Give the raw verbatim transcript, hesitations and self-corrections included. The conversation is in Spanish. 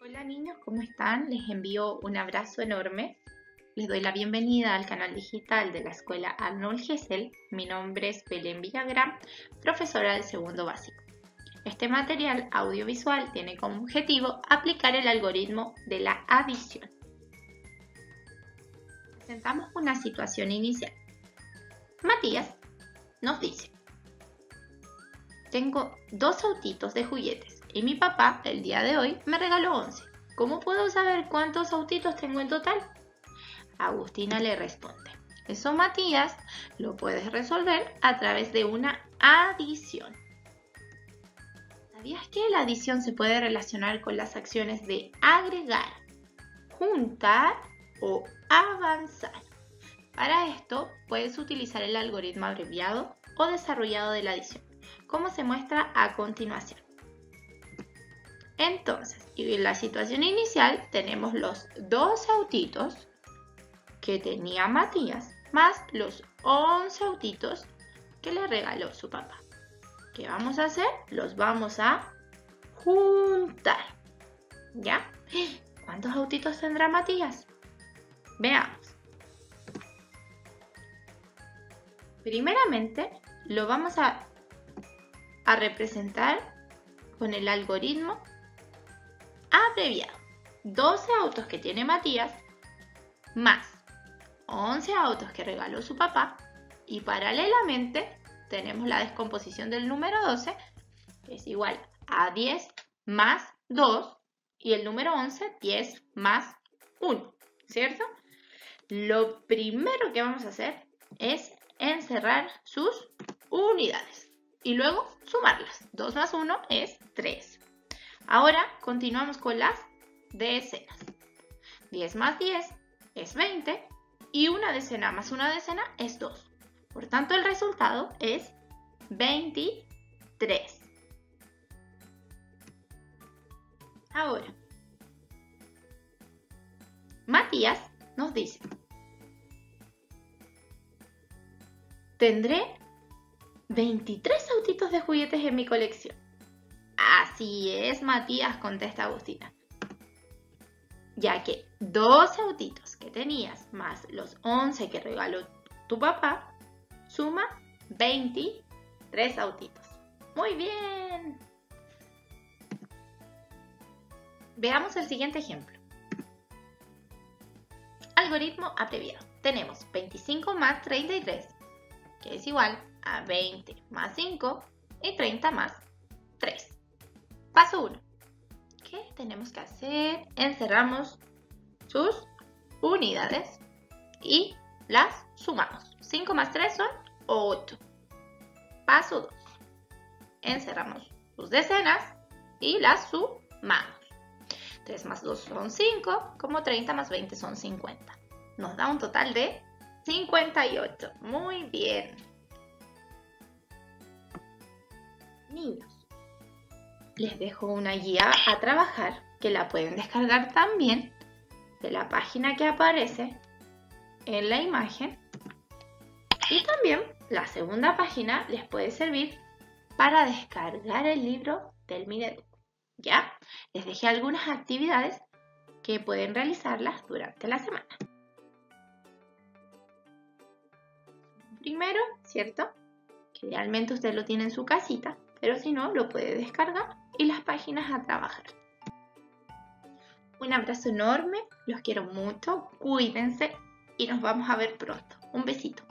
Hola niños, ¿cómo están? Les envío un abrazo enorme. Les doy la bienvenida al canal digital de la Escuela Arnold Gesell. Mi nombre es Belén Villagrán, profesora del segundo básico. Este material audiovisual tiene como objetivo aplicar el algoritmo de la adición. Presentamos una situación inicial. Matías nos dice: tengo dos autitos de juguetes y mi papá el día de hoy me regaló once. ¿Cómo puedo saber cuántos autitos tengo en total? Agustina le responde: eso, Matías, lo puedes resolver a través de una adición. ¿Sabías que la adición se puede relacionar con las acciones de agregar, juntar o avanzar? Para esto puedes utilizar el algoritmo abreviado o desarrollado de la adición, como se muestra a continuación. Entonces, en la situación inicial tenemos los dos autitos que tenía Matías más los once autitos que le regaló su papá. ¿Qué vamos a hacer? Los vamos a juntar. ¿Ya? ¿Cuántos autitos tendrá Matías? Veamos. Primeramente, lo vamos a, a representar con el algoritmo abreviado. doce autos que tiene Matías más once autos que regaló su papá, y paralelamente tenemos la descomposición del número doce, que es igual a diez más dos, y el número once, diez más uno, ¿cierto? Lo primero que vamos a hacer es encerrar sus unidades y luego sumarlas. dos más uno es tres. Ahora continuamos con las decenas. diez más diez es veinte y una decena más una decena es dos. Por tanto, el resultado es veintitrés. Ahora, Matías nos dice: tendré veintitrés autitos de juguetes en mi colección. Así es, Matías, contesta Agustina, ya que doce autitos que tenías más los once que regaló tu papá suma veintitrés autitos. Muy bien. Veamos el siguiente ejemplo. Algoritmo abreviado. Tenemos veinticinco más treinta y tres, que es igual a veinte más cinco y treinta más tres. Paso uno. ¿Qué tenemos que hacer? Encerramos sus unidades y las sumamos. cinco más tres son ocho. Paso dos. Encerramos sus decenas y las sumamos. tres más dos son cinco, como treinta más veinte son cincuenta. Nos da un total de cincuenta y ocho. Muy bien. Niños, les dejo una guía a trabajar que la pueden descargar también de la página que aparece en la imagen, y también la segunda página les puede servir para descargar el libro del Mineduc. ¿Ya? Les dejé algunas actividades que pueden realizarlas durante la semana. Primero, ¿cierto? Que idealmente usted lo tiene en su casita, pero si no, lo puede descargar y las páginas a trabajar. Un abrazo enorme, los quiero mucho, cuídense y nos vamos a ver pronto. Un besito.